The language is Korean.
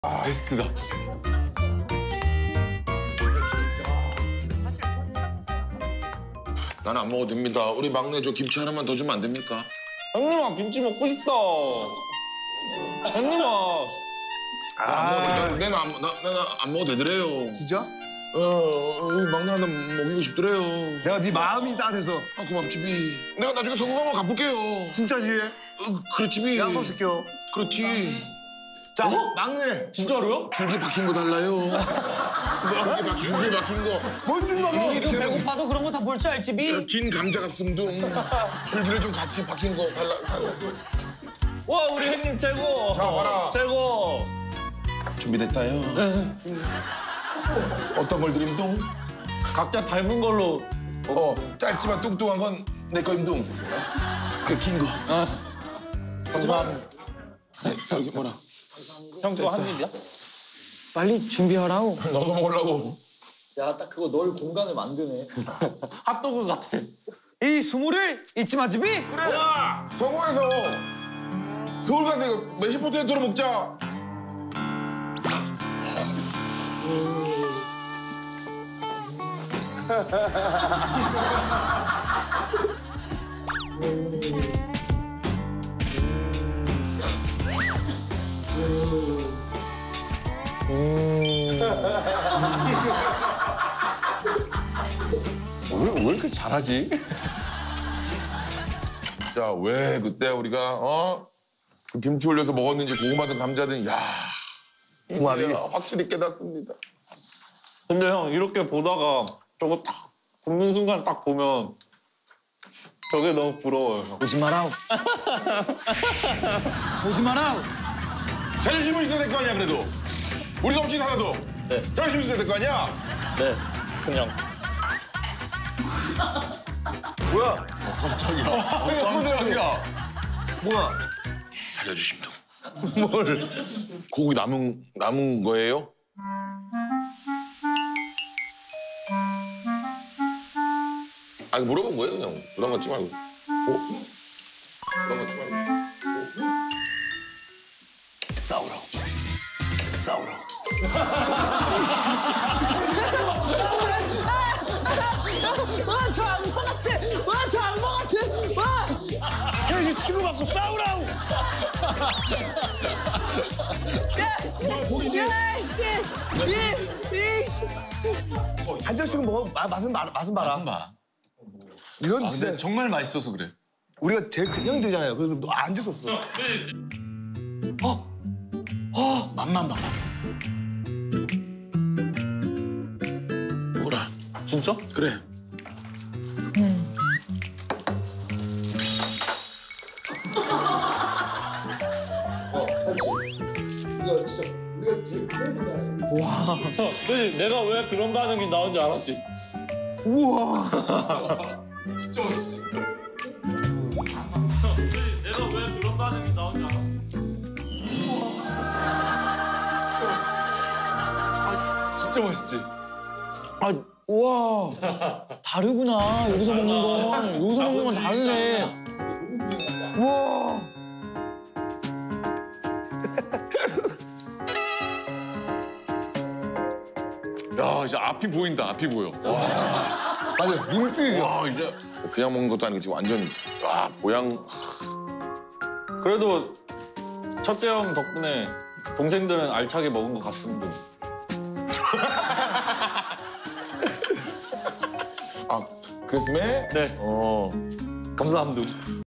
베스트다. 난 안 먹어도 됩니다. 우리 막내 저 김치 하나만 더 주면 안 됩니까? 형님아 김치 먹고 싶다. 형님아. 나는 안 먹어도 되더래요. 진짜? 우리 막내 하나 먹이고 싶더래요. 내가 네 마음이 따뜻해서. 아, 고맙지, 비. 내가 나중에 성공하면 갚을게요. 진짜지? 그렇지, 비. 약속시켜. 그렇지. 자, 막내. 진짜로요? 줄기 박힌 거 달라요. 줄기 박힌 거. 뭔지 먹어. 이거 배고파도 그런 거 다 볼 줄 알지, 비? 긴 감자갑슴둥. 줄기를 좀 같이 박힌 거 달라. 와 우리 형님 최고. 자, 봐라. 최고. 준비됐다요. 네. 어떤 걸 드림둥? 각자 닮은 걸로. 짧지만 뚱뚱한 건 내 거임둥. 그 긴 거. 감사합니다. 여기 뭐라. 형 그거 한 입이야? 빨리 준비하라고. 너도 먹으려고. 야 딱 그거 넣을 공간을 만드네. 핫도그 같아. 이 수모를 잊지 마지, 비? 그래. 서구에서 서울 가서 이거 메시포테이토로 먹자. 왜 이렇게 잘하지? 자, 왜 그때 우리가 그 김치 올려서 먹었는지 고구마든 감자든 이 말이 확실히 깨닫습니다. 근데 형 이렇게 보다가 저거 딱 굽는 순간 딱 보면 저게 너무 부러워요. 보지 마라고. 보지 마라고. 자존심은 있어야 될 거 아니야, 그래도. 우리가 없이 살아도. 네. 자존심 있어야 될 거 아니야? 네, 그냥. 뭐야? 깜짝이야. 깜짝이야. 뭐야? 살려주심도. 뭘? 고기 남은 거예요? 아니, 물어본 거예요, 그냥. 부담 갖지 말고. 부담 갖지 말고. 싸우라고. 싸우라고. 와, 저 악마 같아. 와, 저 악마 같아. 와. 셋이 치고받고 싸우라고. 야, 씨. 야, 씨. 이 씨. 한 잔씩은 먹어. 맛은 봐라. 맛은 봐. 이런 근데 진짜 정말 맛있어서 그래. 우리가 제일 큰 형들이잖아요. 그래서 너 안 줬었어. 맛만 봐. 뭐라. 진짜? 그래. 그치? 내가 왜 그런 반응이 나온지 알았지? 진짜 맛있지? 내가 왜 그런 반응이 나온지 알았지? 진짜 맛있지? 아, 우와. 다르구나. 여기서 먹는 건. 여기서 먹는 건 다르네. 우와. 야, 이제 앞이 보인다. 앞이 보여. 맞아, 눈 뜨이죠. 와, 이제 그냥 먹는 것도 아니고 지금 완전 보양. 그래도 첫째 형 덕분에 동생들은 알차게 먹은 것 같습니다. 그랬음에 네. 감사합니다.